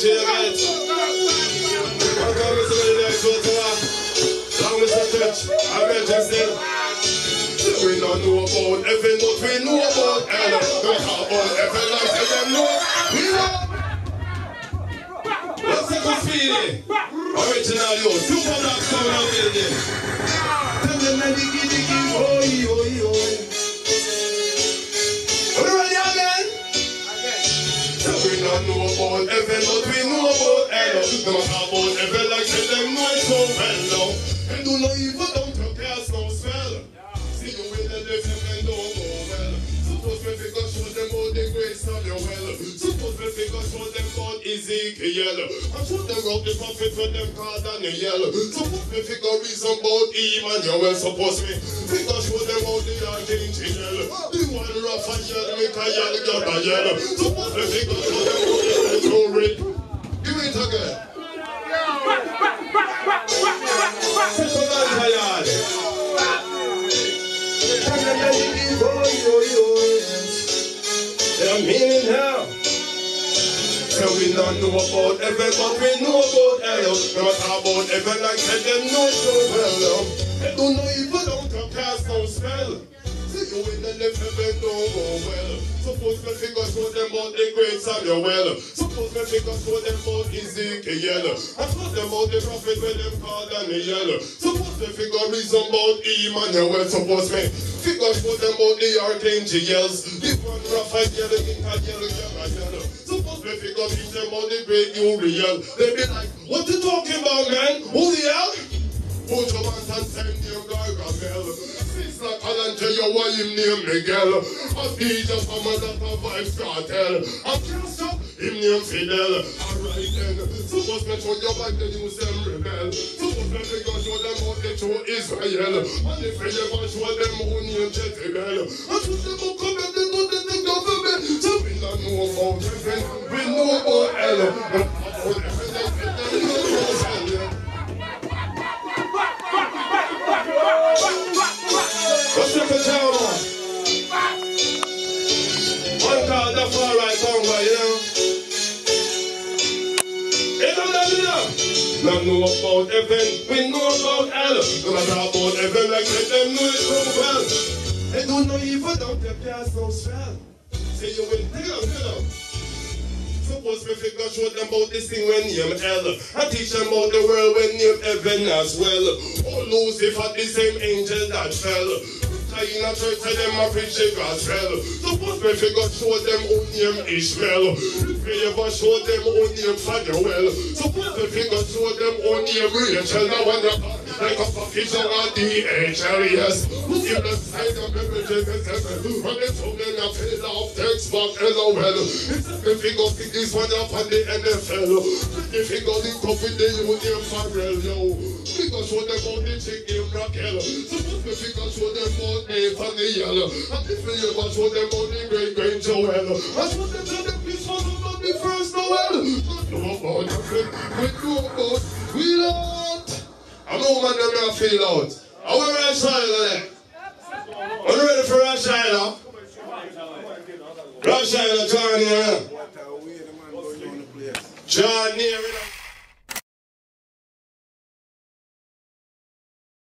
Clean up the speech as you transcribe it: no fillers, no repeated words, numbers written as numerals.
energy you get. I'm coming to the next one to us. Long Mr. Touch, I'm registered. We don't know about heaven, but we know about hell. Don't talk about heaven like them know. We know. What's the good feeling? Original yo, super black sound of building. Tell them that diggy diggy, oi, oi, oi. Are you ready again? So we don't know about heaven, but we know about hell. Don't talk about heaven like them know it so well. And do not even don't cast no spell. See you in the left and don't go well. Suppose we figure show them all the grace of your well. Suppose we figure show them about Ezekiel. And show them out the prophet when them called Daniel. Suppose we figure reason about Emmanuel. Suppose we figure show them out the archangel. The one Raphael, Michael, Gabriel. Suppose we figure show them out the glory. Give it again. They're meaning now. So we don't know about heaven, but we know about hell. No matter about heaven, like said, them know it so well. They don't know evil, don't cast no spell. See you in the left heaven, don't go well. Suppose we figure show them about the great Samuel. Suppose we figure show them about Ezekiel. And show them about the prophet when them called Daniel. Suppose we figure reason about Emmanuel. Suppose we figure show them about the archangels. The one Raphael, Michael, Gabriel. Suppose we figure teach them about the great Uriel. They be like, what you talking about, man? Uriel? Put your hands and send him Gargamel. Sister Alan tell you why him name Miguel. A DJ from a that of Vibes Cartel. A Christoph, him name Fidel. Alright then, suppose me show your back then you them rebel. Suppose me figure show them how they show Israel. And if you ever show them who name Jezebel. And show them who come and they know that they government. So we don't know about heaven, we know about hell. About heaven, they know about hell. What's up with y'all, man? One called the far right Congo, you know? It don't know about heaven, we know about hell. No matter about heaven, like let them know it so well. They don't know evil, don't they cast no spell. Say you will tell them. Suppose we figure show them about this thing when name hell. I teach them about the world when name heaven as well. Oh, Lucifer, the same angel that fell. In a church, tell them I preach the gospel. Suppose we figure show them who name Ishmael. If we ever show them who name Fanuel. Suppose we figure show them who name Rachel. Now when you're like a package on DHL, yes. Who's in the side of the Genesis 7? When they told them I fell off text back, LOL. If we figure pick this one up on the NFL. If we figure link up with the Union Farrell, yo. Figure show them how the chick named Raquel. Suppose we figure show them how Nathaniel. And if we ever show them how the great Joel. I show them how the peace was about the first Noel. Not know about the flip, we know about, we don't. I know man them I feel out. Are we ready for it? Are you ready for Rosh Hashanah? Rosh Hashanah, join here.